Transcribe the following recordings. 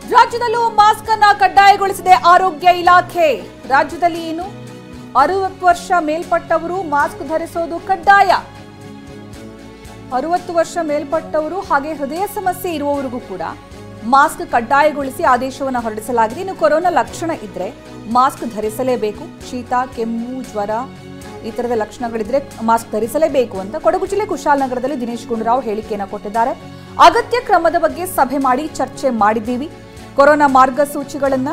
ರಾಜ್ಯದಲ್ಲೂ ಮಾಸ್ಕ್ ಅನ್ನ ಕಡ್ಡಾಯಗೊಳಿಸಿದೆ ಆರೋಗ್ಯ ಇಲಾಖೆ. ರಾಜ್ಯದಲ್ಲಿ ಏನು 60 ವರ್ಷ ಮೇಲ್ಪಟ್ಟವರು ಮಾಸ್ಕ್ ಧರಿಸೋದು ಕಡ್ಡಾಯ. 60 ವರ್ಷ ಮೇಲ್ಪಟ್ಟವರು ಹಾಗೆ ಹೃದಯ ಸಮಸ್ಯೆ ಇರುವವರಿಗೂ ಕೂಡ ಮಾಸ್ಕ್ ಕಡ್ಡಾಯಗೊಳಿಸಿ ಆದೇಶವನ್ನು ಹೊರಡಿಸಲಾಗಿದೆ. ಇನ್ನು ಕೊರೋನಾ ಲಕ್ಷಣ ಇದ್ರೆ ಮಾಸ್ಕ್ ಧರಿಸಲೇಬೇಕು. ಶೀತ, ಕೆಮ್ಮು, ಜ್ವರ ಈ ತರದ ಲಕ್ಷಣಗಳಿದ್ರೆ ಮಾಸ್ಕ್ ಧರಿಸಲೇಬೇಕು ಅಂತ ಕೊಡಗು ಜಿಲ್ಲೆ ಕುಶಾಲನಗರದಲ್ಲಿ ದಿನೇಶ್ ಗುಂಡೂರಾವ್ ಹೇಳಿಕೆಯನ್ನು ಕೊಟ್ಟಿದ್ದಾರೆ. ಅಗತ್ಯ ಕ್ರಮದ ಬಗ್ಗೆ ಸಭೆ ಮಾಡಿ ಚರ್ಚೆ ಮಾಡಿದ್ದೀವಿ. ಕೊರೋನಾ ಮಾರ್ಗಸೂಚಿಗಳನ್ನ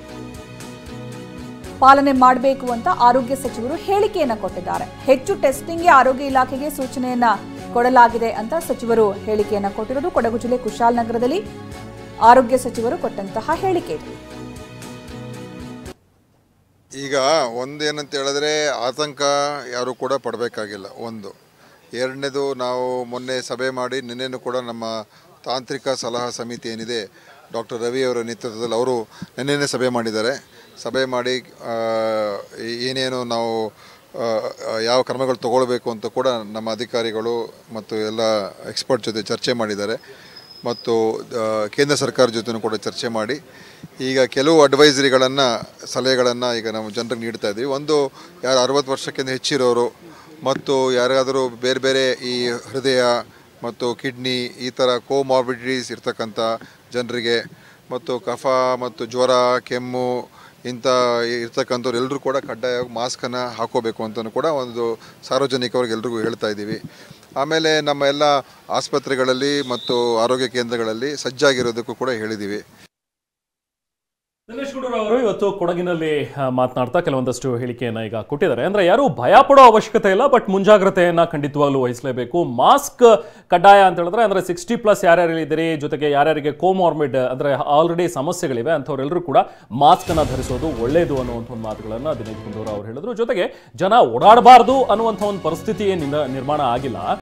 ಪಾಲನೆ ಮಾಡಬೇಕು ಅಂತ ಆರೋಗ್ಯ ಸಚಿವರು ಹೇಳಿಕೆಯನ್ನ ಕೊಟ್ಟಿದ್ದಾರೆ. ಹೆಚ್ಚು ಟೆಸ್ಟಿಂಗ್ಗೆ ಆರೋಗ್ಯ ಇಲಾಖೆಗೆ ಸೂಚನೆಯನ್ನ ಕೊಡಲಾಗಿದೆ ಅಂತ ಸಚಿವರು ಹೇಳಿಕೆಯನ್ನ ಕೊಟ್ಟಿರೋದು ಕೊಡಗು ಜಿಲ್ಲೆ ಕುಶಾಲನಗರದಲ್ಲಿ ಆರೋಗ್ಯ ಸಚಿವರು ಕೊಟ್ಟಂತಹ ಹೇಳಿಕೆ. ಈಗ ಒಂದೇನಂತ ಹೇಳಿದ್ರೆ ಆತಂಕ ಯಾರು ಕೂಡ ಪಡಬೇಕಾಗಿಲ್ಲ. ಒಂದು ಎರಡನೇದು, ನಾವು ಮೊನ್ನೆ ಸಭೆ ಮಾಡಿ ನಿನ್ನೆನೂ ಕೂಡ ನಮ್ಮ ತಾಂತ್ರಿಕ ಸಲಹಾ ಸಮಿತಿ ಏನಿದೆ ಡಾಕ್ಟರ್ ರವಿ ಅವರ ನೇತೃತ್ವದಲ್ಲಿ ಅವರು ನಿನ್ನೆನೇ ಸಭೆ ಮಾಡಿದ್ದಾರೆ. ಸಭೆ ಮಾಡಿ ಏನೇನು ನಾವು ಯಾವ ಕ್ರಮಗಳು ತಗೊಳ್ಬೇಕು ಅಂತ ಕೂಡ ನಮ್ಮ ಅಧಿಕಾರಿಗಳು ಮತ್ತು ಎಲ್ಲ ಎಕ್ಸ್ಪರ್ಟ್ ಜೊತೆ ಚರ್ಚೆ ಮಾಡಿದ್ದಾರೆ. ಮತ್ತು ಕೇಂದ್ರ ಸರ್ಕಾರ ಜೊತೆನೂ ಕೂಡ ಚರ್ಚೆ ಮಾಡಿ ಈಗ ಕೆಲವು ಅಡ್ವೈಸರಿಗಳನ್ನು ಸಲಹೆಗಳನ್ನು ಈಗ ನಾವು ಜನರಿಗೆ ನೀಡ್ತಾ ಇದ್ದೀವಿ. ಒಂದು, ಯಾರು 60 ವರ್ಷಕ್ಕಿಂತ ಹೆಚ್ಚಿರೋರು ಮತ್ತು ಯಾರಾದರೂ ಬೇರೆ ಬೇರೆ ಈ ಹೃದಯ ಮತ್ತು ಕಿಡ್ನಿ ಈ ಥರ ಕೋಮಾರ್ಬಿಡಿಟೀಸ್ ಇರ್ತಕ್ಕಂಥ ಜನರಿಗೆ ಮತ್ತು ಕಫ ಮತ್ತು ಜ್ವರ, ಕೆಮ್ಮು ಇಂಥ ಇರ್ತಕ್ಕಂಥವ್ರು ಎಲ್ಲರೂ ಕೂಡ ಕಡ್ಡಾಯವಾಗಿ ಮಾಸ್ಕನ್ನು ಹಾಕೋಬೇಕು ಅಂತಲೂ ಕೂಡ ಒಂದು ಸಾರ್ವಜನಿಕವ್ರಿಗೆ ಎಲ್ರಿಗೂ ಹೇಳ್ತಾ ಇದ್ದೀವಿ. ಆಮೇಲೆ ನಮ್ಮ ಎಲ್ಲ ಆಸ್ಪತ್ರೆಗಳಲ್ಲಿ ಮತ್ತು ಆರೋಗ್ಯ ಕೇಂದ್ರಗಳಲ್ಲಿ ಸಜ್ಜಾಗಿರೋದಕ್ಕೂ ಕೂಡ ಹೇಳಿದ್ದೀವಿ. ದಿನೇಶ್ ಗುಂಡೂರಾವ್ ಅವರು ಇವತ್ತು ಕೊಡಗಿನಲ್ಲಿ ಮಾತನಾಡ್ತಾ ಕೆಲವೊಂದಷ್ಟು ಹೇಳಿಕೆಯನ್ನು ಈಗ ಕೊಟ್ಟಿದ್ದಾರೆ. ಅಂದ್ರೆ ಯಾರು ಭಯ ಪಡೋ ಅವಶ್ಯಕತೆ ಇಲ್ಲ, ಬಟ್ ಮುಂಜಾಗ್ರತೆಯನ್ನ ಖಂಡಿತವಾಗ್ಲೂ ವಹಿಸಲೇಬೇಕು. ಮಾಸ್ಕ್ ಕಡ್ಡಾಯ ಅಂತ ಹೇಳಿದ್ರೆ ಅಂದ್ರೆ 60+ ಯಾರ್ಯಾರು ಇದ್ದೀರಿ, ಜೊತೆಗೆ ಯಾರ್ಯಾರಿಗೆ ಕೋಮಾರ್ಬಿಡ್ ಅಂದ್ರೆ ಆಲ್ರೆಡಿ ಸಮಸ್ಯೆಗಳಿವೆ ಅಂಥವ್ರೆಲ್ಲರೂ ಕೂಡ ಮಾಸ್ಕ್ ಅನ್ನ ಧರಿಸೋದು ಒಳ್ಳೇದು ಅನ್ನುವಂಥ ಒಂದು ಮಾತುಗಳನ್ನ ದಿನೇಶ್ ಗುಂಡೂರಾವ್ ಅವರು ಹೇಳಿದ್ರು. ಜೊತೆಗೆ ಜನ ಓಡಾಡಬಾರ್ದು ಅನ್ನುವಂಥ ಒಂದು ಪರಿಸ್ಥಿತಿ ನಿರ್ಮಾಣ ಆಗಿಲ್ಲ.